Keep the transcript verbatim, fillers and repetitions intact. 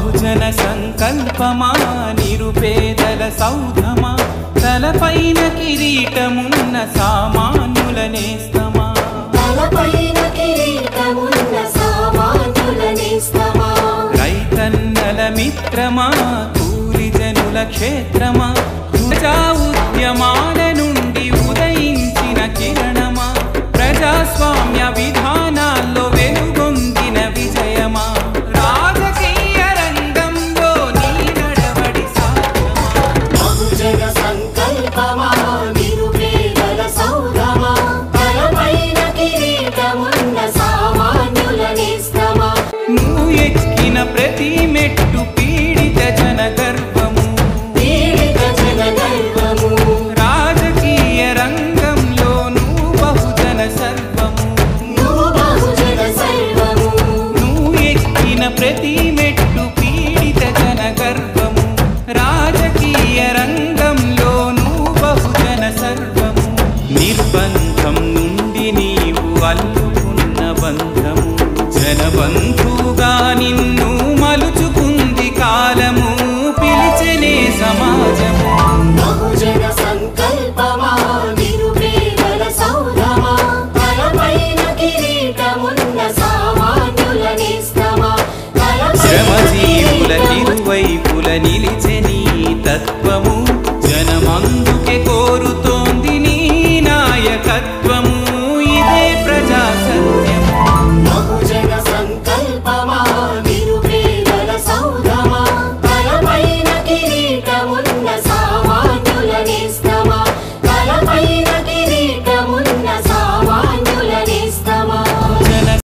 బహుజన సంకల్పమా నిరుపేదల సౌధమా తలపైన కిరీటమున్న సామాన్యుల నేస్తమా తలపైన కిరీటమున్న సామాన్యుల నేస్తమా రైతన్నల మిత్రమా కూలిజనుల క్షేత్రమా ప్రజా ఉద్యమాల నుండి ఉదయించిన కిరణమా ప్రజాస్వామ్య విధానాల్లో వెలుగొందిన విజయమా రాజకీయ రంగంలో నీ నడవడి సాధ్యమా బహుజన సంకల్పమా నిరుపేదల సౌధమా తలపైన కిరీటమున్న సామాన్యుల నేస్తమా నువ్వు ఎక్కిన ప్రతి మెట్టు పీడిత జన గర్వము పీడిత జన గర్వము రాజకీయ రంగంలో నువ్వు బహుజన సర్వము నువ్వు బహుజన సర్వము నువ్వు ఎక్కిన ప్రతి మెట్టు పీడిత జన గర్వము రాజకీయ రంగంలో నువ్వు బహుజన సర్వము నిర్బంధం నుండి నీవు అల్లుకున్న బంధము జనబంధుగా నిన్ను మలుచుకుంది కాలము పిలిచెనే సమాజము బహుజన సంకల్పమా నిరుపేదల సౌధమా తలపైన కిరీటమున్న సామాన్యుల నేస్తమా శ్రమ